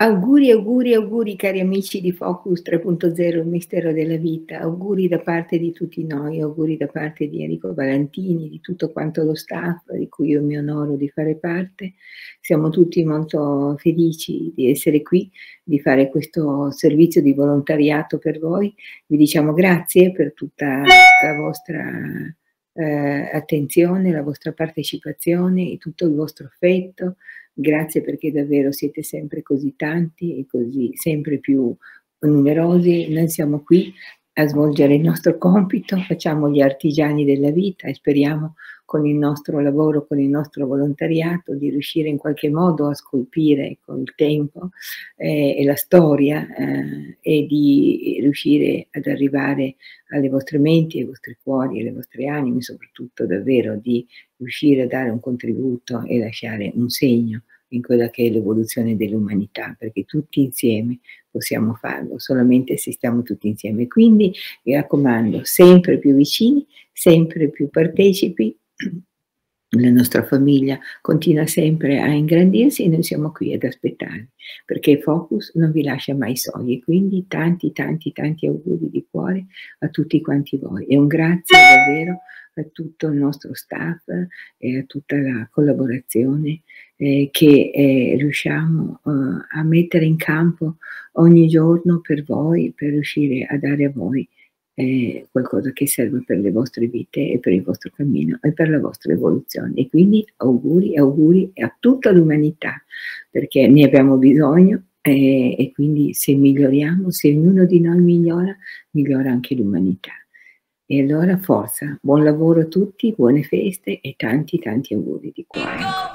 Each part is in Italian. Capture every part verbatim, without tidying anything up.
Auguri, auguri, auguri cari amici di Focus tre punto zero, il mistero della vita, auguri da parte di tutti noi, auguri da parte di Enrico Valentini, di tutto quanto lo staff di cui io mi onoro di fare parte. Siamo tutti molto felici di essere qui, di fare questo servizio di volontariato per voi. Vi diciamo grazie per tutta la vostra eh, attenzione, la vostra partecipazione e tutto il vostro affetto. Grazie perché davvero siete sempre così tanti e così sempre più numerosi. Noi siamo qui a svolgere il nostro compito, facciamo gli artigiani della vita e speriamo con il nostro lavoro, con il nostro volontariato di riuscire in qualche modo a scolpire con il tempo eh, e la storia eh, e di riuscire ad arrivare alle vostre menti, ai vostri cuori, alle vostre anime, soprattutto davvero di riuscire a dare un contributo e lasciare un segno in quella che è l'evoluzione dell'umanità, perché tutti insieme possiamo farlo, solamente se stiamo tutti insieme. Quindi mi raccomando, sempre più vicini, sempre più partecipi, la nostra famiglia continua sempre a ingrandirsi e noi siamo qui ad aspettare, perché Focus non vi lascia mai soli e quindi tanti tanti tanti auguri di cuore a tutti quanti voi e un grazie davvero a tutto il nostro staff e a tutta la collaborazione eh, che eh, riusciamo eh, a mettere in campo ogni giorno per voi, per riuscire a dare a voi eh, qualcosa che serve per le vostre vite e per il vostro cammino e per la vostra evoluzione. E quindi auguri, auguri a tutta l'umanità, perché ne abbiamo bisogno eh, e quindi se miglioriamo, se ognuno di noi migliora, migliora anche l'umanità. E allora forza, buon lavoro a tutti, buone feste e tanti tanti auguri di cuore.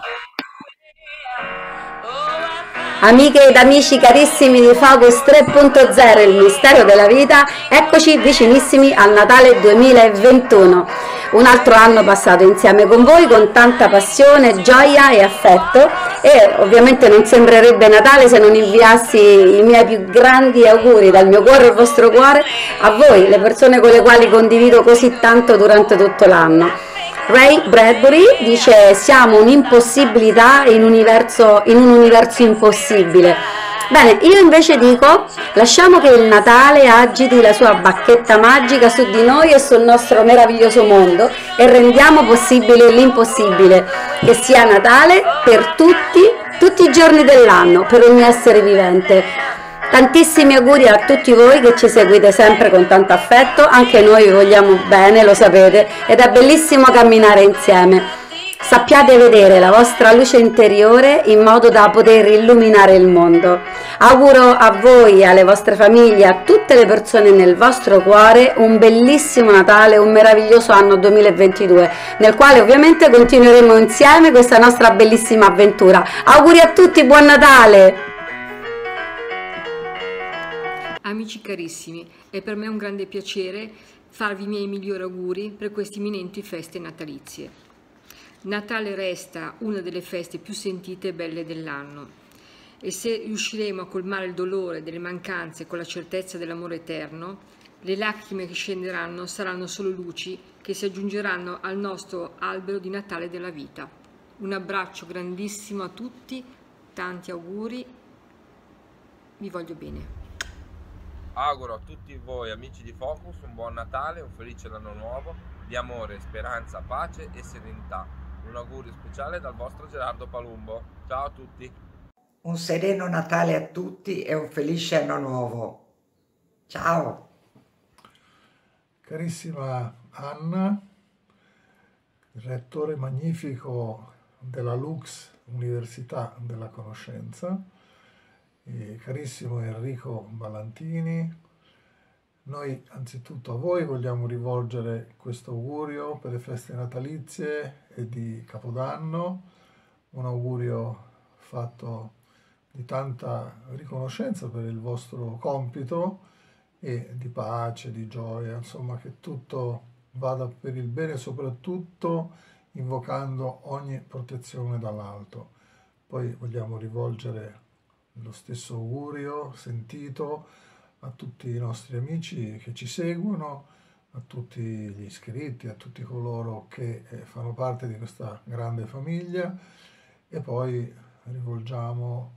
Amiche ed amici carissimi di Focus tre punto zero, il mistero della vita, eccoci vicinissimi al Natale duemilaventuno. Un altro anno passato insieme con voi con tanta passione, gioia e affetto e ovviamente non sembrerebbe Natale se non inviassi i miei più grandi auguri dal mio cuore al vostro cuore a voi, le persone con le quali condivido così tanto durante tutto l'anno. Ray Bradbury dice: siamo un'impossibilità in, universo, in un universo impossibile. Bene, io invece dico: lasciamo che il Natale agiti la sua bacchetta magica su di noi e sul nostro meraviglioso mondo e rendiamo possibile l'impossibile, che sia Natale per tutti, tutti i giorni dell'anno, per ogni essere vivente. Tantissimi auguri a tutti voi che ci seguite sempre con tanto affetto, anche noi vi vogliamo bene, lo sapete, ed è bellissimo camminare insieme. Sappiate vedere la vostra luce interiore in modo da poter illuminare il mondo. Auguro a voi, alle vostre famiglie, a tutte le persone nel vostro cuore un bellissimo Natale, un meraviglioso anno duemilaventidue, nel quale ovviamente continueremo insieme questa nostra bellissima avventura. Auguri a tutti, buon Natale! Amici carissimi, è per me un grande piacere farvi i miei migliori auguri per queste imminenti feste natalizie. Natale resta una delle feste più sentite e belle dell'anno e se riusciremo a colmare il dolore delle mancanze con la certezza dell'amore eterno, le lacrime che scenderanno saranno solo luci che si aggiungeranno al nostro albero di Natale della vita. Un abbraccio grandissimo a tutti, tanti auguri, vi voglio bene. Auguro a tutti voi amici di Focus un buon Natale, un felice anno nuovo, di amore, speranza, pace e serenità. Un augurio speciale dal vostro Gerardo Palumbo. Ciao a tutti. Un sereno Natale a tutti e un felice anno nuovo. Ciao. Carissima Anna, rettore magnifico della Lux Università della Conoscenza, e carissimo Enrico Valentini, noi anzitutto a voi vogliamo rivolgere questo augurio per le feste natalizie e di Capodanno, un augurio fatto di tanta riconoscenza per il vostro compito e di pace, di gioia, insomma che tutto vada per il bene, soprattutto invocando ogni protezione dall'alto. Poi vogliamo rivolgere lo stesso augurio sentito a tutti i nostri amici che ci seguono, a tutti gli iscritti, a tutti coloro che eh, fanno parte di questa grande famiglia e poi rivolgiamo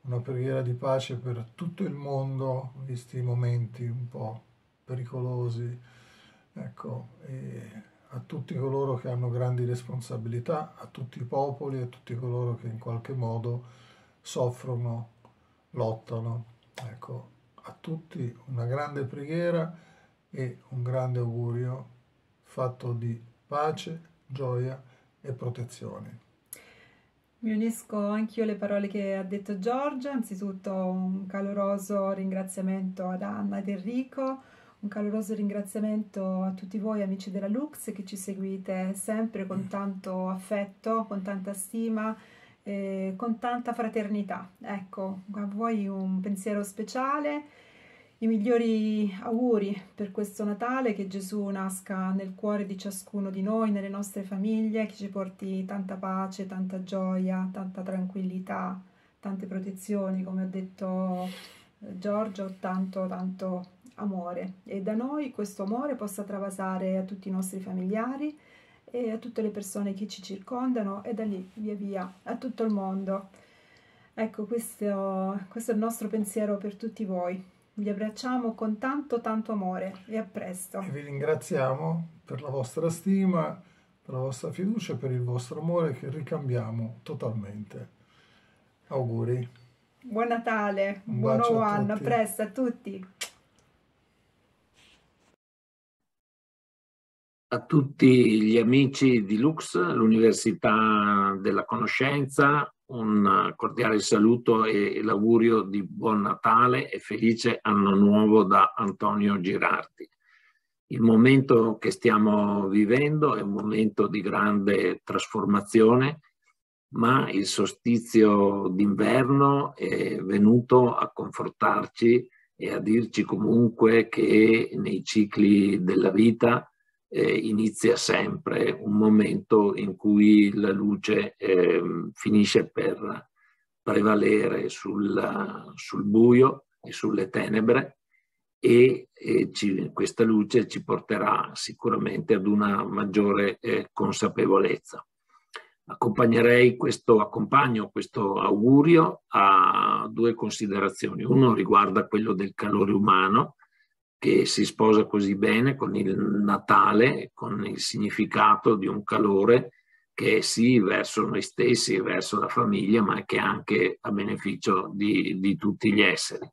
una preghiera di pace per tutto il mondo, visti i momenti un po' pericolosi, ecco, e a tutti coloro che hanno grandi responsabilità, a tutti i popoli, a tutti coloro che in qualche modo soffrono, lottano, ecco, a tutti una grande preghiera e un grande augurio fatto di pace, gioia e protezione. Mi unisco anch'io alle parole che ha detto Giorgia, anzitutto un caloroso ringraziamento ad Anna ed Enrico, un caloroso ringraziamento a tutti voi amici della Lux che ci seguite sempre con tanto affetto, con tanta stima, eh, con tanta fraternità. Ecco, a voi un pensiero speciale, i migliori auguri per questo Natale, che Gesù nasca nel cuore di ciascuno di noi, nelle nostre famiglie, che ci porti tanta pace, tanta gioia, tanta tranquillità, tante protezioni, come ha detto Giorgio, tanto tanto amore. E da noi questo amore possa travasare a tutti i nostri familiari e a tutte le persone che ci circondano e da lì via via a tutto il mondo. Ecco, questo, questo è il nostro pensiero per tutti voi. Vi abbracciamo con tanto tanto amore e a presto. E vi ringraziamo per la vostra stima, per la vostra fiducia e per il vostro amore che ricambiamo totalmente. Auguri. Buon Natale, Un buon bacio nuovo a anno, a tutti. presto a tutti. A tutti gli amici di Lux, l'Università della Conoscenza, un cordiale saluto e l'augurio di buon Natale e felice anno nuovo da Antonio Girardi. Il momento che stiamo vivendo è un momento di grande trasformazione, ma il solstizio d'inverno è venuto a confortarci e a dirci comunque che nei cicli della vita Eh, inizia sempre un momento in cui la luce eh, finisce per prevalere sul, sul buio e sulle tenebre e, e ci, questa luce ci porterà sicuramente ad una maggiore eh, consapevolezza. Accompagnerei questo, accompagno questo augurio a due considerazioni. Uno riguarda quello del calore umano, che si sposa così bene con il Natale, con il significato di un calore che è sì verso noi stessi, verso la famiglia, ma che è anche a beneficio di, di tutti gli esseri.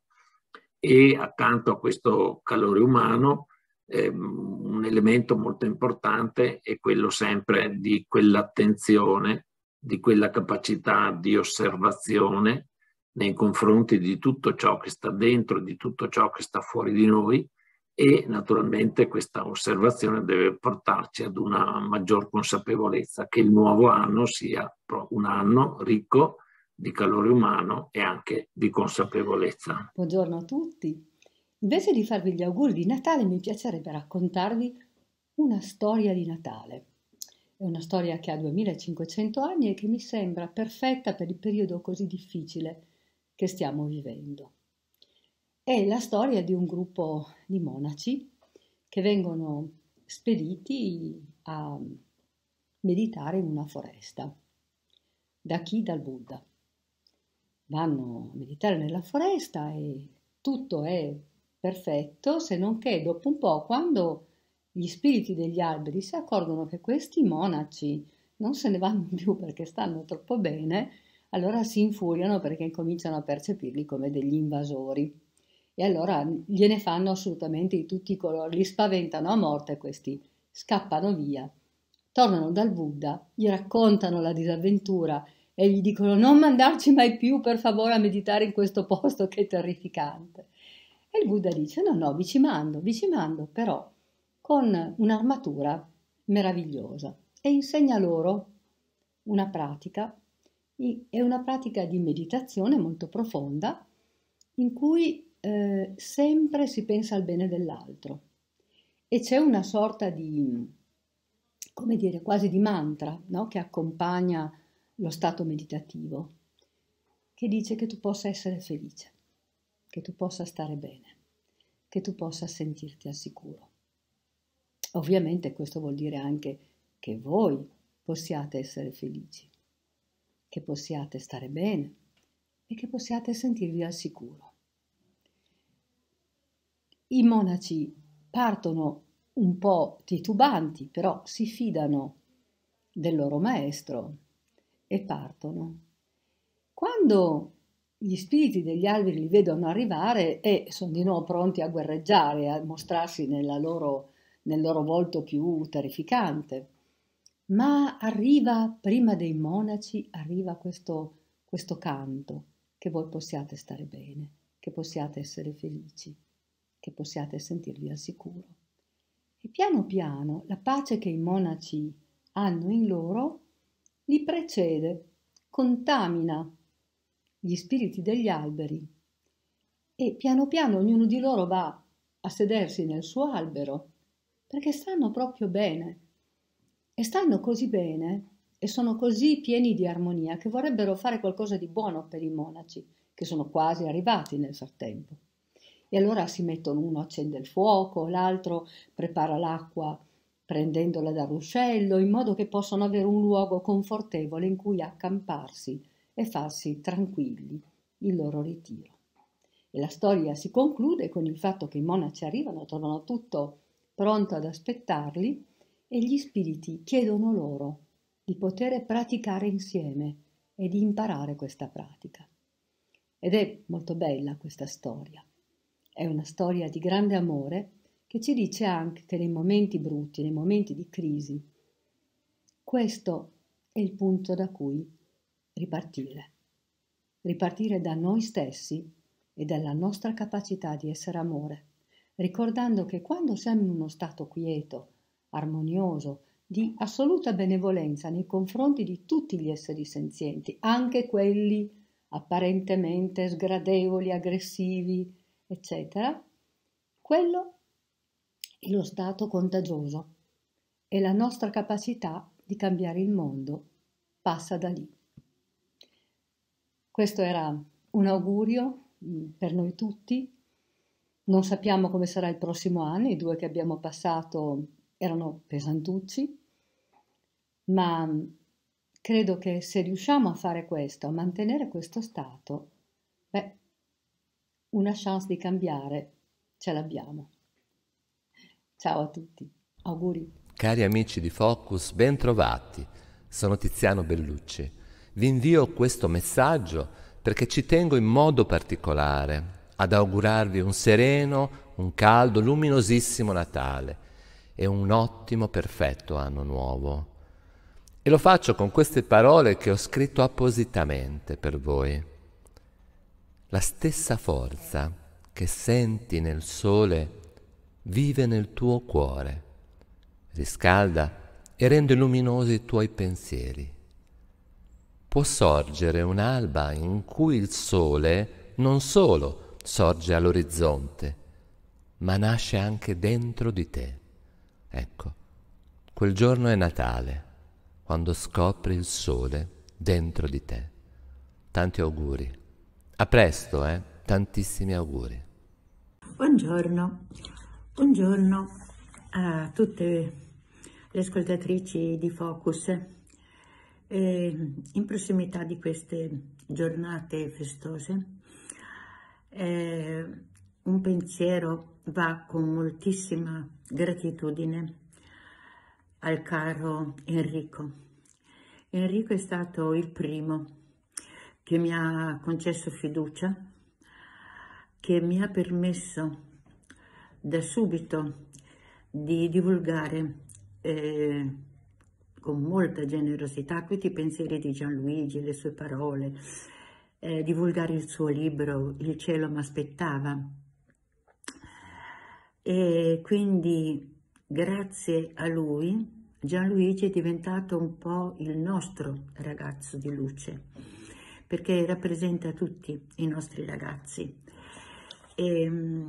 E accanto a questo calore umano, eh, un elemento molto importante è quello sempre di quell'attenzione, di quella capacità di osservazione nei confronti di tutto ciò che sta dentro, di tutto ciò che sta fuori di noi, e naturalmente questa osservazione deve portarci ad una maggior consapevolezza che il nuovo anno sia un anno ricco di calore umano e anche di consapevolezza. Buongiorno a tutti. Invece di farvi gli auguri di Natale, mi piacerebbe raccontarvi una storia di Natale. È una storia che ha duemilacinquecento anni e che mi sembra perfetta per il periodo così difficile che stiamo vivendo. È la storia di un gruppo di monaci che vengono spediti a meditare in una foresta. Da chi? Dal Buddha. Vanno a meditare nella foresta e tutto è perfetto, se non che dopo un po', quando gli spiriti degli alberi si accorgono che questi monaci non se ne vanno più perché stanno troppo bene, allora si infuriano perché incominciano a percepirli come degli invasori. E allora gliene fanno assolutamente di tutti i colori, li spaventano a morte e questi scappano via, tornano dal Buddha, gli raccontano la disavventura e gli dicono non mandarci mai più per favore a meditare in questo posto che è terrificante. E il Buddha dice no no vi ci mando, vi ci mando però con un'armatura meravigliosa e insegna loro una pratica, è una pratica di meditazione molto profonda in cui Eh, sempre si pensa al bene dell'altro e c'è una sorta di, come dire, quasi di mantra, no? Che accompagna lo stato meditativo, che dice che tu possa essere felice, che tu possa stare bene, che tu possa sentirti al sicuro. Ovviamente questo vuol dire anche che voi possiate essere felici, che possiate stare bene e che possiate sentirvi al sicuro. I monaci partono un po' titubanti, però si fidano del loro maestro e partono. Quando gli spiriti degli alberi li vedono arrivare e sono di nuovo pronti a guerreggiare, a mostrarsi nella loro, nel loro volto più terrificante, ma arriva, prima dei monaci, arriva questo, questo canto, che voi possiate stare bene, che possiate essere felici, che possiate sentirvi al sicuro. E piano piano la pace che i monaci hanno in loro li precede, contamina gli spiriti degli alberi e piano piano ognuno di loro va a sedersi nel suo albero perché stanno proprio bene e stanno così bene e sono così pieni di armonia che vorrebbero fare qualcosa di buono per i monaci che sono quasi arrivati nel frattempo. E allora si mettono, uno accende il fuoco, l'altro prepara l'acqua prendendola dal ruscello, in modo che possano avere un luogo confortevole in cui accamparsi e farsi tranquilli il loro ritiro. E la storia si conclude con il fatto che i monaci arrivano, trovano tutto pronto ad aspettarli e gli spiriti chiedono loro di poter praticare insieme e di imparare questa pratica. Ed è molto bella questa storia. È una storia di grande amore che ci dice anche che nei momenti brutti, nei momenti di crisi, questo è il punto da cui ripartire. Ripartire da noi stessi e dalla nostra capacità di essere amore, ricordando che quando siamo in uno stato quieto, armonioso, di assoluta benevolenza nei confronti di tutti gli esseri senzienti, anche quelli apparentemente sgradevoli, aggressivi, eccetera, quello è lo stato contagioso e la nostra capacità di cambiare il mondo passa da lì. Questo era un augurio per noi tutti. Non sappiamo come sarà il prossimo anno, i due che abbiamo passato erano pesantucci, ma credo che se riusciamo a fare questo, a mantenere questo stato, beh, una chance di cambiare ce l'abbiamo. Ciao a tutti, auguri. Cari amici di Focus, ben trovati. Sono Tiziano Bellucci. Vi invio questo messaggio perché ci tengo in modo particolare ad augurarvi un sereno, un caldo, luminosissimo Natale e un ottimo, perfetto anno nuovo. E lo faccio con queste parole che ho scritto appositamente per voi. La stessa forza che senti nel sole vive nel tuo cuore, riscalda e rende luminosi i tuoi pensieri. Può sorgere un'alba in cui il sole non solo sorge all'orizzonte, ma nasce anche dentro di te. Ecco, quel giorno è Natale, quando scopri il sole dentro di te. Tanti auguri. A presto, eh? Tantissimi auguri. Buongiorno, buongiorno a tutte le ascoltatrici di Focus. Eh, in prossimità di queste giornate festose, eh, un pensiero va con moltissima gratitudine al caro Enrico. Enrico è stato il primo che mi ha concesso fiducia, che mi ha permesso da subito di divulgare eh, con molta generosità questi pensieri di Gianluigi, le sue parole, eh, divulgare il suo libro Il cielo m'aspettava. E quindi grazie a lui Gianluigi è diventato un po' il nostro ragazzo di luce, perché rappresenta tutti i nostri ragazzi. E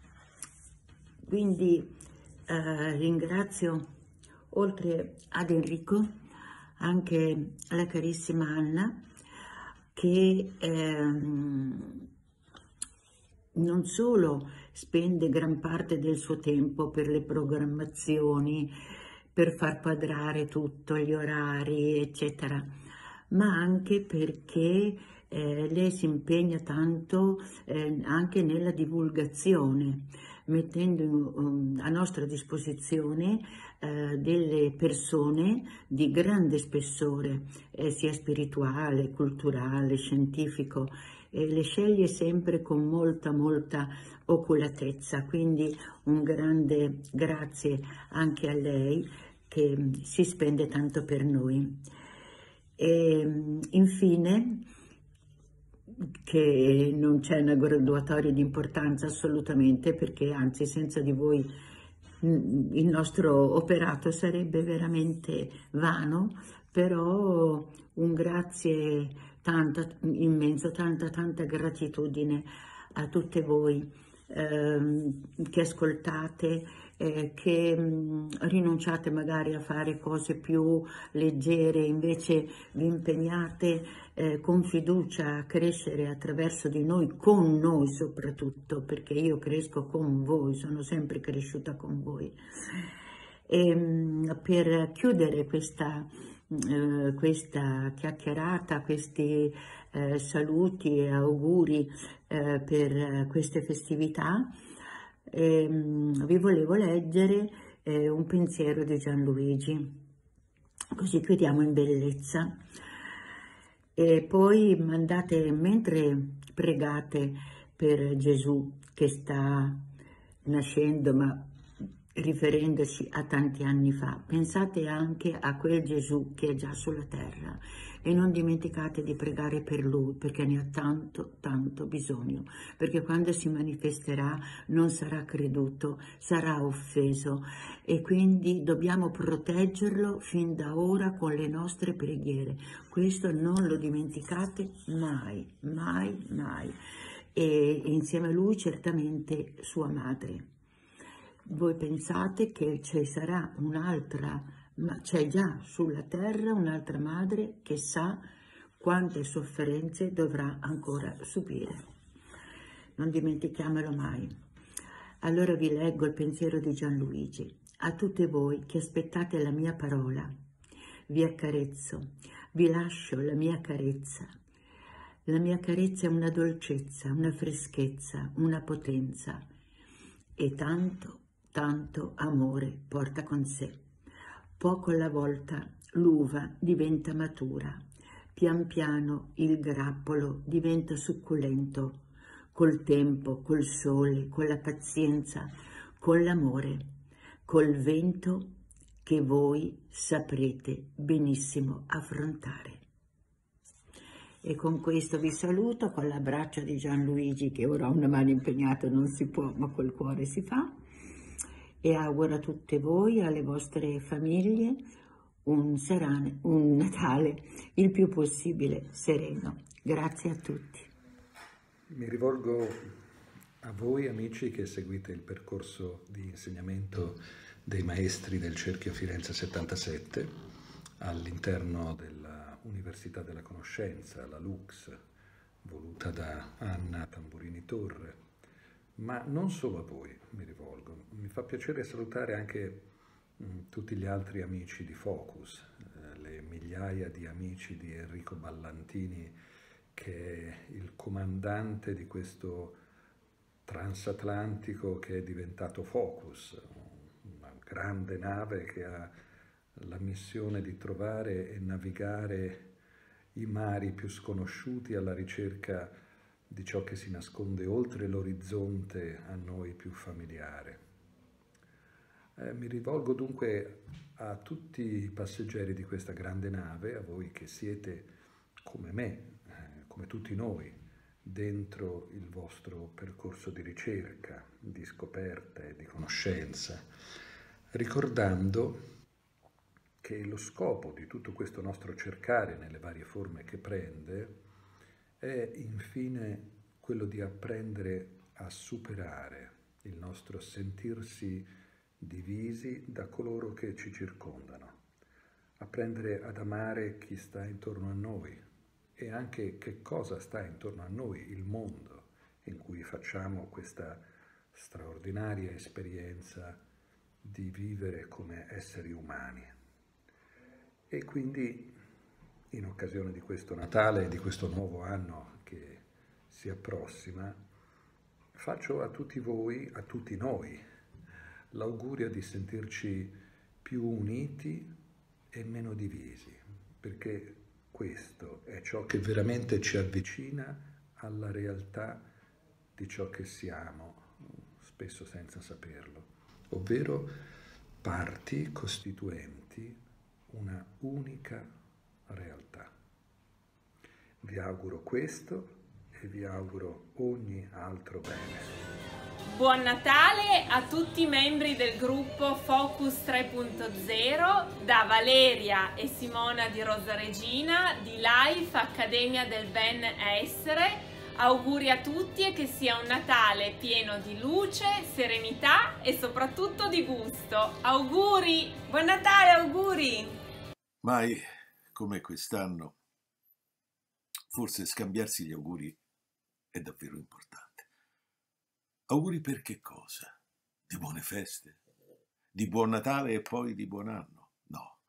quindi eh, ringrazio, oltre ad Enrico, anche la carissima Anna, che ehm, non solo spende gran parte del suo tempo per le programmazioni, per far quadrare tutto, gli orari, eccetera, ma anche perché Eh, lei si impegna tanto eh, anche nella divulgazione, mettendo um, a nostra disposizione eh, delle persone di grande spessore, eh, sia spirituale, culturale, scientifico, e le sceglie sempre con molta molta oculatezza, quindi un grande grazie anche a lei che si spende tanto per noi. E infine, che non c'è una graduatoria di importanza assolutamente, perché anzi senza di voi il nostro operato sarebbe veramente vano, però un grazie tanto immenso, tanta tanta gratitudine a tutte voi ehm, che ascoltate, eh, che mh, rinunciate magari a fare cose più leggere, invece vi impegnate eh, con fiducia a crescere attraverso di noi, con noi soprattutto, perché io cresco con voi, sono sempre cresciuta con voi. E mh, per chiudere questa, eh, questa chiacchierata, questi eh, saluti e auguri eh, per queste festività, eh, vi volevo leggere eh, un pensiero di Gianluigi, così chiudiamo in bellezza. E poi mandate, mentre pregate per Gesù che sta nascendo, ma riferendoci a tanti anni fa, pensate anche a quel Gesù che è già sulla terra e non dimenticate di pregare per lui, perché ne ha tanto tanto bisogno, perché quando si manifesterà non sarà creduto, sarà offeso, e quindi dobbiamo proteggerlo fin da ora con le nostre preghiere. Questo non lo dimenticate mai, mai, mai. E insieme a lui certamente sua madre. Voi pensate che ci sarà un'altra, ma c'è già sulla terra un'altra madre che sa quante sofferenze dovrà ancora subire. Non dimentichiamolo mai. Allora vi leggo il pensiero di Gianluigi. A tutte voi che aspettate la mia parola, vi accarezzo, vi lascio la mia carezza. La mia carezza è una dolcezza, una freschezza, una potenza e tanto tanto amore porta con sé. Poco alla volta l'uva diventa matura, pian piano il grappolo diventa succulento, col tempo, col sole, con la pazienza, con l'amore, col vento che voi saprete benissimo affrontare. E con questo vi saluto, con l'abbraccio di Gianluigi, che ora ha una mano impegnata, non si può, ma col cuore si fa. E auguro a tutte voi e alle vostre famiglie un, serane, un Natale il più possibile sereno. Grazie a tutti. Mi rivolgo a voi amici che seguite il percorso di insegnamento dei maestri del Cerchio Firenze settantasette all'interno dell'Università della Conoscenza, la Lux, voluta da Anna Tamburini Torre. Ma non solo a voi mi rivolgo, mi fa piacere salutare anche mh, tutti gli altri amici di Focus, eh, le migliaia di amici di Enrico Ballantini, che è il comandante di questo transatlantico che è diventato Focus, una grande nave che ha la missione di trovare e navigare i mari più sconosciuti alla ricerca di ciò che si nasconde oltre l'orizzonte a noi più familiare. Eh, mi rivolgo dunque a tutti i passeggeri di questa grande nave, a voi che siete come me, eh, come tutti noi, dentro il vostro percorso di ricerca, di scoperta e di conoscenza, ricordando che lo scopo di tutto questo nostro cercare nelle varie forme che prende è infine quello di apprendere a superare il nostro sentirsi divisi da coloro che ci circondano, apprendere ad amare chi sta intorno a noi e anche che cosa sta intorno a noi, il mondo in cui facciamo questa straordinaria esperienza di vivere come esseri umani. E quindi in occasione di questo Natale e di questo nuovo anno che si approssima, faccio a tutti voi, a tutti noi, l'augurio di sentirci più uniti e meno divisi, perché questo è ciò che veramente ci avvicina alla realtà di ciò che siamo, spesso senza saperlo, ovvero parti costituenti una unica realtà. Vi auguro questo e vi auguro ogni altro bene. Buon Natale a tutti i membri del gruppo Focus tre punto zero da Valeria e Simona di Rosa Regina di Life Accademia del Ben Essere. Auguri a tutti e che sia un Natale pieno di luce, serenità e soprattutto di gusto. Auguri! Buon Natale, auguri! Mai come quest'anno, forse scambiarsi gli auguri è davvero importante. Auguri per che cosa? Di buone feste? Di buon Natale e poi di buon anno? No.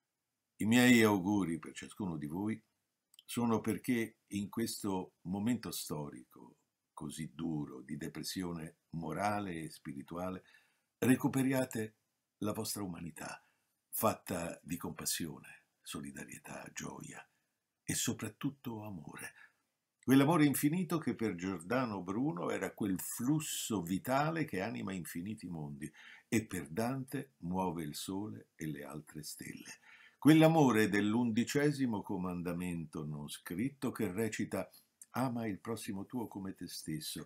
I miei auguri per ciascuno di voi sono perché in questo momento storico così duro di depressione morale e spirituale recuperiate la vostra umanità fatta di compassione, solidarietà, gioia e soprattutto amore. Quell'amore infinito che per Giordano Bruno era quel flusso vitale che anima infiniti mondi e per Dante muove il sole e le altre stelle. Quell'amore dell'undicesimo comandamento non scritto che recita «Ama il prossimo tuo come te stesso»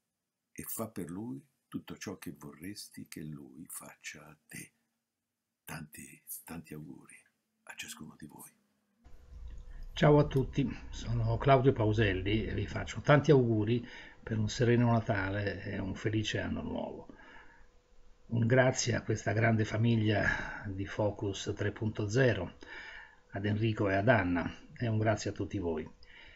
e fa per lui tutto ciò che vorresti che lui faccia a te. Tanti, tanti auguri a ciascuno di voi. Ciao a tutti, sono Claudio Pauselli e vi faccio tanti auguri per un sereno Natale e un felice anno nuovo. Un grazie a questa grande famiglia di Focus tre punto zero, ad Enrico e ad Anna, e un grazie a tutti voi.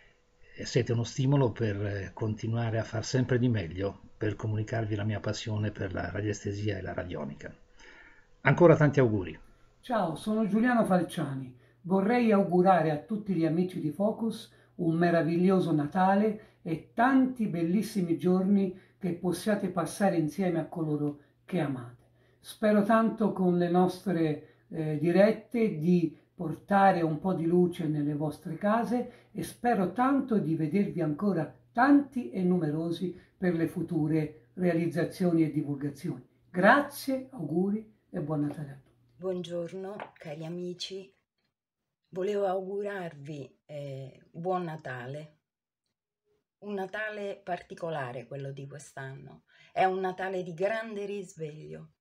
E siete uno stimolo per continuare a far sempre di meglio per comunicarvi la mia passione per la radiestesia e la radionica. Ancora tanti auguri. Ciao, sono Giuliano Falciani. Vorrei augurare a tutti gli amici di Focus un meraviglioso Natale e tanti bellissimi giorni che possiate passare insieme a coloro che amate. Spero tanto con le nostre eh, dirette di portare un po' di luce nelle vostre case e spero tanto di vedervi ancora tanti e numerosi per le future realizzazioni e divulgazioni. Grazie, auguri e buon Natale a tutti. Buongiorno cari amici, volevo augurarvi eh, buon Natale. Un Natale particolare quello di quest'anno, è un Natale di grande risveglio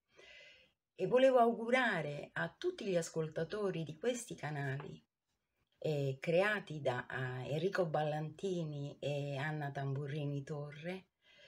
e volevo augurare a tutti gli ascoltatori di questi canali eh, creati da eh, Enrico Ballantini e Anna Tamburrini Torre,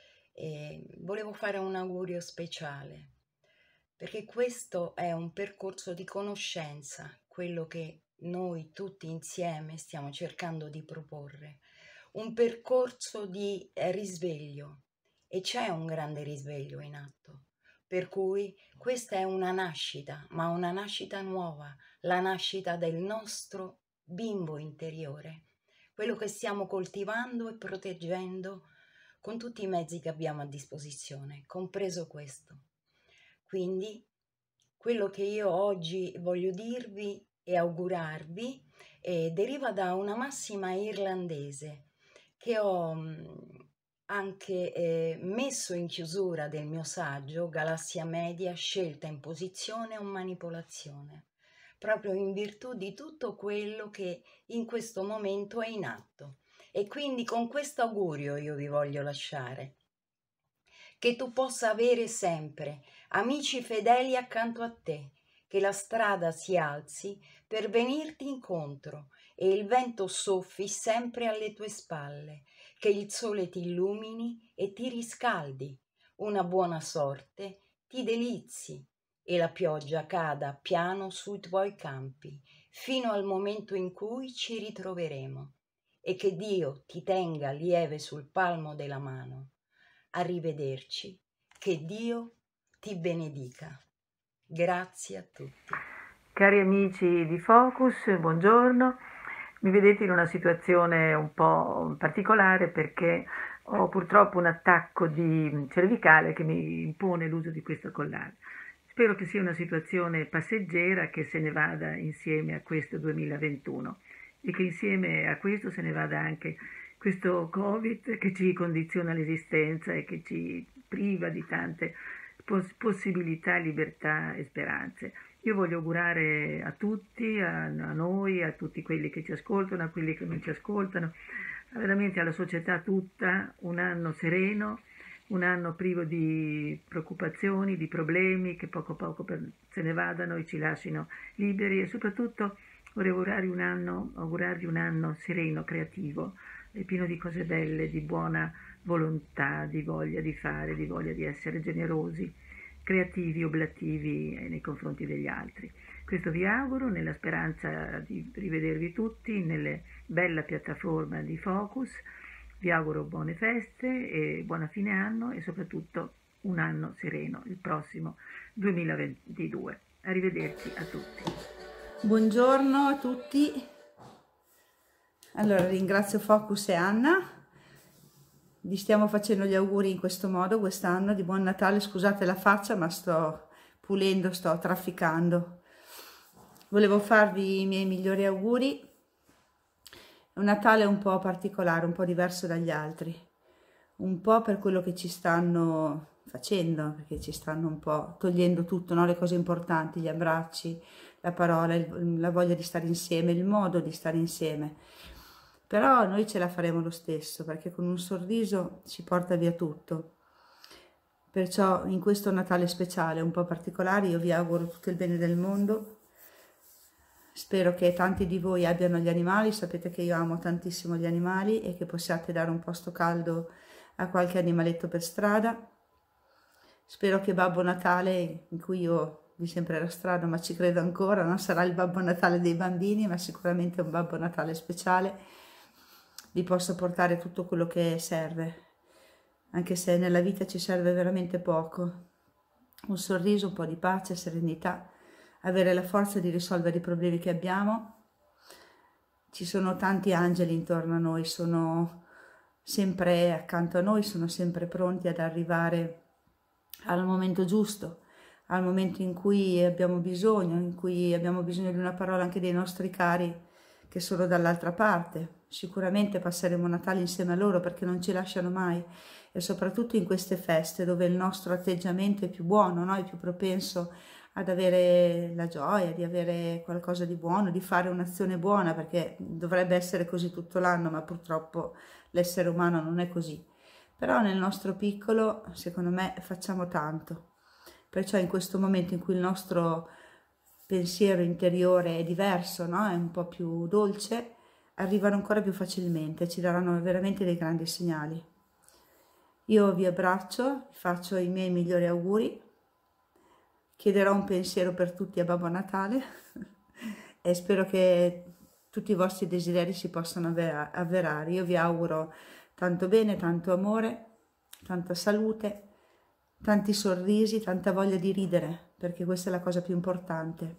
eh, volevo fare un augurio speciale perché questo è un percorso di conoscenza, quello che noi tutti insieme stiamo cercando di proporre. Un percorso di risveglio e c'è un grande risveglio in atto, per cui questa è una nascita, ma una nascita nuova, la nascita del nostro bimbo interiore, quello che stiamo coltivando e proteggendo con tutti i mezzi che abbiamo a disposizione, compreso questo. Quindi quello che io oggi voglio dirvi e augurarvi eh, deriva da una massima irlandese che ho mh, anche eh, messo in chiusura del mio saggio Galassia Media, scelta, imposizione o manipolazione, proprio in virtù di tutto quello che in questo momento è in atto. E quindi con questo augurio io vi voglio lasciare, che tu possa avere sempre amici fedeli accanto a te, che la strada si alzi per venirti incontro e il vento soffi sempre alle tue spalle, che il sole ti illumini e ti riscaldi, una buona sorte ti delizi e la pioggia cada piano sui tuoi campi, fino al momento in cui ci ritroveremo, e che Dio ti tenga lieve sul palmo della mano. Arrivederci, che Dio ti benedica. Grazie a tutti. Cari amici di Focus, buongiorno. Mi vedete in una situazione un po' particolare perché ho purtroppo un attacco di cervicale che mi impone l'uso di questo collare. Spero che sia una situazione passeggera, che se ne vada insieme a questo duemilaventuno e che insieme a questo se ne vada anche questo Covid che ci condiziona l'esistenza e che ci priva di tante poss- possibilità, libertà e speranze. Io voglio augurare a tutti, a, a noi, a tutti quelli che ci ascoltano, a quelli che non ci ascoltano, veramente alla società tutta, un anno sereno, un anno privo di preoccupazioni, di problemi, che poco a poco per, se ne vadano e ci lasciano liberi, e soprattutto vorrei augurarvi un anno, augurarvi un anno sereno, creativo, e pieno di cose belle, di buona volontà, di voglia di fare, di voglia di essere generosi, creativi, oblativi nei confronti degli altri. Questo vi auguro, nella speranza di rivedervi tutti nella bella piattaforma di Focus. Vi auguro buone feste e buona fine anno e soprattutto un anno sereno, il prossimo duemilaventidue. Arrivederci a tutti. Buongiorno a tutti. Allora, ringrazio Focus e Anna. Vi stiamo facendo gli auguri in questo modo quest'anno di buon Natale. Scusate la faccia, ma sto pulendo, sto trafficando. Volevo farvi i miei migliori auguri. È un Natale un po' particolare, un po' diverso dagli altri. Un po' per quello che ci stanno facendo, perché ci stanno un po' togliendo tutto, no? Le cose importanti, gli abbracci, la parola, il, la voglia di stare insieme, il modo di stare insieme. Però noi ce la faremo lo stesso, perché con un sorriso si porta via tutto. Perciò in questo Natale speciale, un po' particolare, io vi auguro tutto il bene del mondo. Spero che tanti di voi abbiano gli animali, sapete che io amo tantissimo gli animali, e che possiate dare un posto caldo a qualche animaletto per strada. Spero che Babbo Natale, in cui io vi sembrerò strano ma ci credo ancora, non sarà il Babbo Natale dei bambini, ma sicuramente un Babbo Natale speciale, vi possa portare tutto quello che serve, anche se nella vita ci serve veramente poco. Un sorriso, un po' di pace, serenità, avere la forza di risolvere i problemi che abbiamo. Ci sono tanti angeli intorno a noi, sono sempre accanto a noi, sono sempre pronti ad arrivare al momento giusto, al momento in cui abbiamo bisogno, in cui abbiamo bisogno di una parola anche dei nostri cari che sono dall'altra parte. Sicuramente passeremo Natale insieme a loro, perché non ci lasciano mai, e soprattutto in queste feste dove il nostro atteggiamento è più buono, no? È più propenso ad avere la gioia, di avere qualcosa di buono, di fare un'azione buona, perché dovrebbe essere così tutto l'anno, ma purtroppo l'essere umano non è così. Però nel nostro piccolo, secondo me, facciamo tanto. Perciò in questo momento in cui il nostro pensiero interiore è diverso, no? È un po' più dolce, arrivano ancora più facilmente, ci daranno veramente dei grandi segnali. Io vi abbraccio, vi faccio i miei migliori auguri, chiederò un pensiero per tutti a Babbo Natale e spero che tutti i vostri desideri si possano avverare. Io vi auguro tanto bene, tanto amore, tanta salute, tanti sorrisi, tanta voglia di ridere, perché questa è la cosa più importante.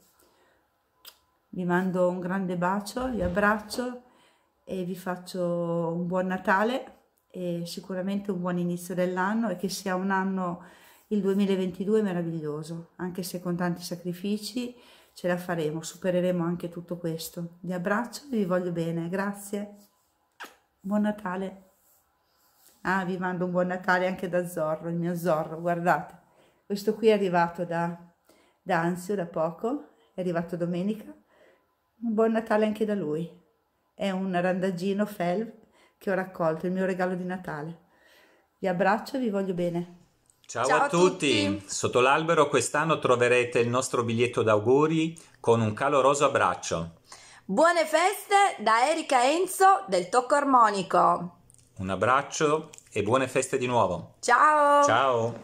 Vi mando un grande bacio, vi abbraccio e vi faccio un buon Natale e sicuramente un buon inizio dell'anno, e che sia un anno, il duemilaventidue, meraviglioso, anche se con tanti sacrifici ce la faremo, supereremo anche tutto questo. Vi abbraccio e vi voglio bene, grazie, buon Natale. Ah, vi mando un buon Natale anche da Zorro, il mio Zorro, guardate, questo qui è arrivato da, da Anzio da poco, è arrivato domenica. Un buon Natale anche da lui. È un randaggino Felv che ho raccolto, il mio regalo di Natale. Vi abbraccio e vi voglio bene. Ciao, Ciao a a tutti. tutti. Sotto l'albero quest'anno troverete il nostro biglietto d'auguri con un caloroso abbraccio. Buone feste da Erika Enzo del Tocco Armonico. Un abbraccio e buone feste di nuovo. Ciao. Ciao.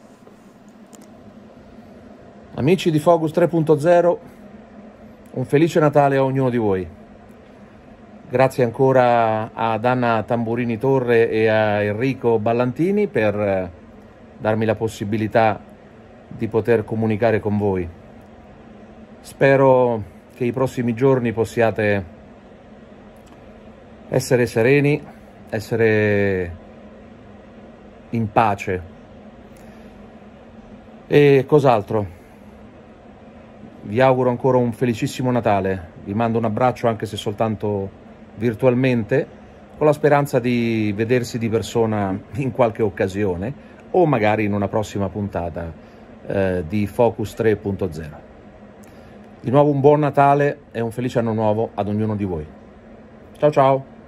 Amici di Focus tre punto zero, un felice Natale a ognuno di voi. Grazie ancora ad Anna Tamburini Torre e a Enrico Ballantini per darmi la possibilità di poter comunicare con voi. Spero che i prossimi giorni possiate essere sereni, essere in pace. E cos'altro? Vi auguro ancora un felicissimo Natale, vi mando un abbraccio anche se soltanto virtualmente, con la speranza di vedersi di persona in qualche occasione o magari in una prossima puntata eh, di Focus tre punto zero. Di nuovo un buon Natale e un felice anno nuovo ad ognuno di voi. Ciao ciao!